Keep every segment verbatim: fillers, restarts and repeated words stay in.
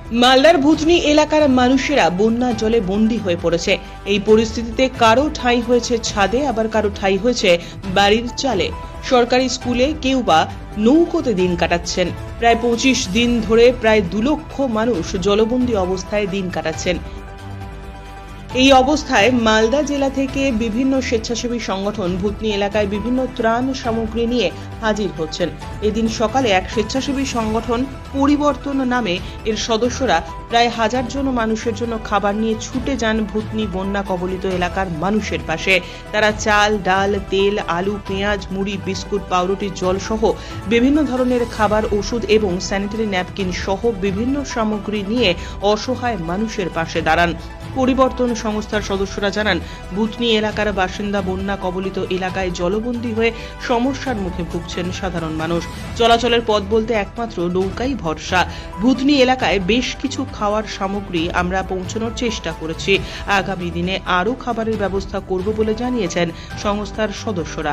মালদার ভুতনি এলাকার মানুষেরা বন্যা জলে বন্দী হয়ে পড়েছে। এই পরিস্থিতিতে কারো ঠাঁই হয়েছে ছাদে, আবার কারো ঠাঁই হয়েছে বাড়ির চালে। সরকারি স্কুলে কেউ বা নৌকোতে দিন কাটাচ্ছেন। প্রায় পঁচিশ দিন ধরে প্রায় দু লক্ষ মানুষ জলবন্দী অবস্থায় দিন কাটাচ্ছেন। এই অবস্থায় মালদা জেলা থেকে বিভিন্ন স্বেচ্ছাসেবী সংগঠন ভুতনি এলাকায় বিভিন্ন ত্রাণ সামগ্রী নিয়ে হাজির হচ্ছেন। এদিন সকালে এক স্বেচ্ছাসেবী সংগঠন পরিবর্তন নামে এর সদস্যরা প্রায় হাজার জন মানুষের জন্য খাবার নিয়ে ছুটে যান ভুতনি বন্যা কবলিত এলাকার মানুষের পাশে। তারা চাল, ডাল, তেল, আলু, পেঁয়াজ, মুড়ি, বিস্কুট, পাউরুটি, জল সহ বিভিন্ন ধরনের খাবার, ওষুধ এবং স্যানিটারি ন্যাপকিন সহ বিভিন্ন সামগ্রী নিয়ে অসহায় মানুষের পাশে দাঁড়ান। পরিবর্তন সংস্থার সদস্যরা জানান, ভুতনি এলাকার বাসিন্দা বন্যা কবলিত এলাকায় জলবন্দী হয়ে সমস্যার মুখে ভুগছেন সাধারণ মানুষ। চলাচলের পথ বলতে একমাত্র নৌকাই ভরসা। ভুতনি এলাকায় বেশ কিছু খাওয়ার সামগ্রী আমরা পৌঁছানোর চেষ্টা করেছি। আগামী দিনে আরও খাবারের ব্যবস্থা করব বলে জানিয়েছেন সংস্থার সদস্যরা।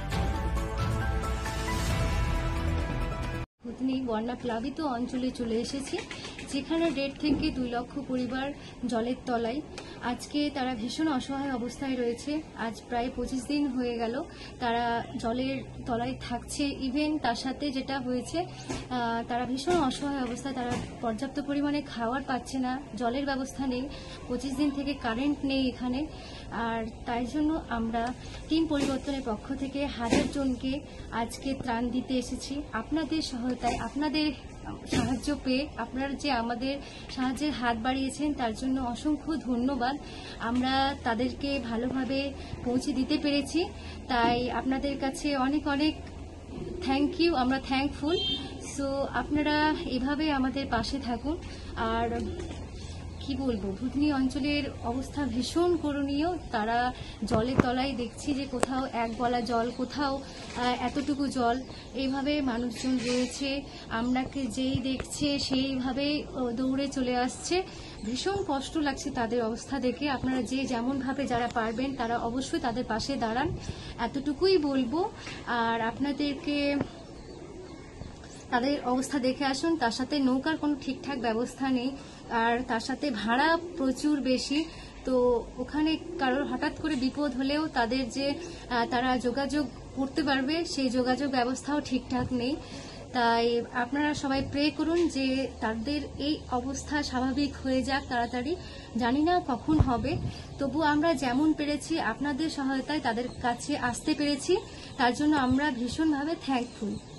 ভুতনি বন্যা প্লাবিত অঞ্চলে চলে এসেছি, যেখানে দেড় থেকে দুই লক্ষ পরিবার জলের তলায়। আজকে তারা ভীষণ অসহায় অবস্থায় রয়েছে। আজ প্রায় পঁচিশ দিন হয়ে গেল তারা জলের তলায় থাকছে। ইভেন তার সাথে যেটা হয়েছে, তারা ভীষণ অসহায় অবস্থায়, তারা পর্যাপ্ত পরিমাণে খাবার পাচ্ছে না, জলের ব্যবস্থা নেই, পঁচিশ দিন থেকে কারেন্ট নেই এখানে। আর তাই জন্য আমরা টিম পরিবর্তনের পক্ষ থেকে হাজার জনকে আজকে ত্রাণ দিতে এসেছি। আপনাদের সহায়তায়, আপনাদের সাহায্য পেয়ে আপনারা যে আমাদের সাহায্যের হাত বাড়িয়েছেন তার জন্য অসংখ্য ধন্যবাদ। আমরা তাদেরকে ভালোভাবে পৌঁছে দিতে পেরেছি, তাই আপনাদের কাছে অনেক অনেক থ্যাংক ইউ। আমরা থ্যাঙ্কফুল। সো আপনারা এভাবে আমাদের পাশে থাকুন। আর কি বলবো, ভুতনি অঞ্চলের অবস্থা ভীষণ করুণীয়। তারা জলের তলায় দেখছি যে কোথাও এক গলা জল, কোথাও এতটুকু জল, এইভাবে মানুষজন রয়েছে। আমরাকে যেই দেখছে সেইভাবে দৌড়ে চলে আসছে। ভীষণ কষ্ট লাগছে তাদের অবস্থা দেখে। আপনারা যে যেমনভাবে যারা পারবেন তারা অবশ্যই তাদের পাশে দাঁড়ান, এতটুকুই বলবো। আর আপনাদেরকে তাদের অবস্থা দেখে আসুন। তার সাথে নৌকার কোনো ঠিকঠাক ব্যবস্থা নেই, আর তার সাথে ভাড়া প্রচুর বেশি। তো ওখানে কারোর হঠাৎ করে বিপদ হলেও তাদের যে তারা যোগাযোগ করতে পারবে সেই যোগাযোগ ব্যবস্থাও ঠিকঠাক নেই। তাই আপনারা সবাই প্রে করুন যে তাদের এই অবস্থা স্বাভাবিক হয়ে যাক তাড়াতাড়ি। জানি না কখন হবে, তবু আমরা যেমন পেরেছি আপনাদের সহায়তায় তাদের কাছে আসতে পেরেছি, তার জন্য আমরা ভীষণভাবে থ্যাঙ্কফুল।